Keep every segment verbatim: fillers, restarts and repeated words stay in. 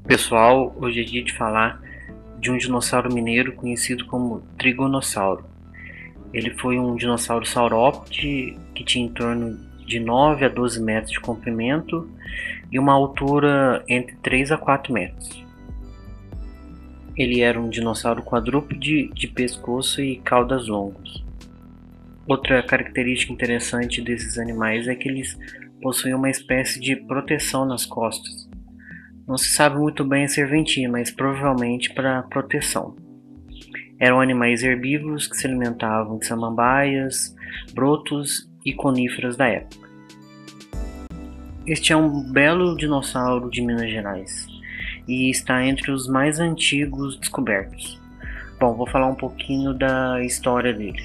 Pessoal, hoje é dia de falar de um dinossauro mineiro conhecido como Trigonossauro. Ele foi um dinossauro saurópode que tinha em torno de nove a doze metros de comprimento e uma altura entre três a quatro metros. Ele era um dinossauro quadrúpede de pescoço e caudas longos. Outra característica interessante desses animais é que eles possuíam uma espécie de proteção nas costas. Não se sabe muito bem a serventia, mas provavelmente para proteção. Eram animais herbívoros que se alimentavam de samambaias, brotos e coníferas da época. Este é um belo dinossauro de Minas Gerais e está entre os mais antigos descobertos. Bom, vou falar um pouquinho da história dele.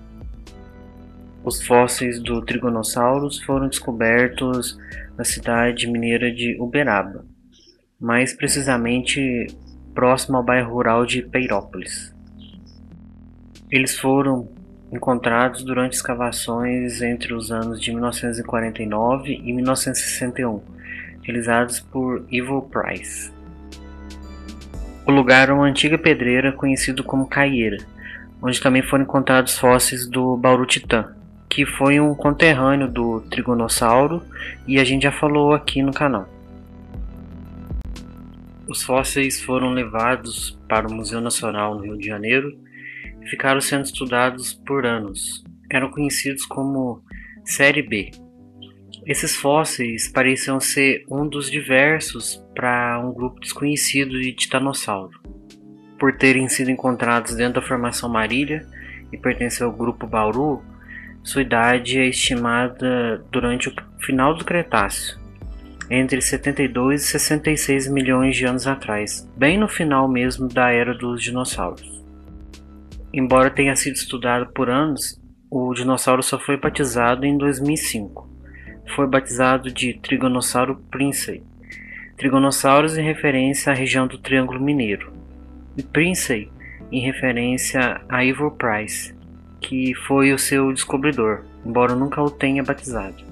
Os fósseis do Trigonossauros foram descobertos na cidade mineira de Uberaba, mais precisamente próximo ao bairro rural de Peirópolis. Eles foram encontrados durante escavações entre os anos de mil novecentos e quarenta e nove e mil novecentos e sessenta e um, realizados por Evil Price. O lugar é uma antiga pedreira conhecida como Caieira, onde também foram encontrados fósseis do Bauru-Titã, que foi um conterrâneo do Trigonossauro e a gente já falou aqui no canal. Os fósseis foram levados para o Museu Nacional no Rio de Janeiro e ficaram sendo estudados por anos. Eram conhecidos como Série B. Esses fósseis pareciam ser um dos diversos para um grupo desconhecido de titanossauro. Por terem sido encontrados dentro da formação Marília e pertencer ao grupo Bauru, sua idade é estimada durante o final do Cretáceo, entre setenta e dois e sessenta e seis milhões de anos atrás, bem no final mesmo da era dos dinossauros. Embora tenha sido estudado por anos, o dinossauro só foi batizado em dois mil e cinco. Foi batizado de Trigonossauro princei. Trigonossauros em referência à região do Triângulo Mineiro, e princei em referência a Evil Price, que foi o seu descobridor, embora nunca o tenha batizado.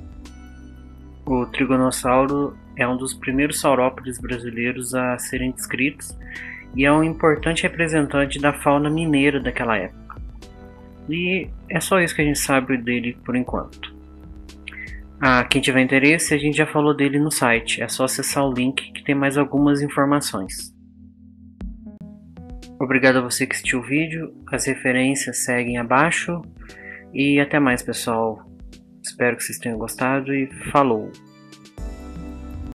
O Trigonossauro é um dos primeiros saurópodes brasileiros a serem descritos e é um importante representante da fauna mineira daquela época. E é só isso que a gente sabe dele por enquanto. Ah, quem tiver interesse, a gente já falou dele no site, é só acessar o link que tem mais algumas informações. Obrigado a você que assistiu o vídeo, as referências seguem abaixo e até mais, pessoal. Espero que vocês tenham gostado e falou!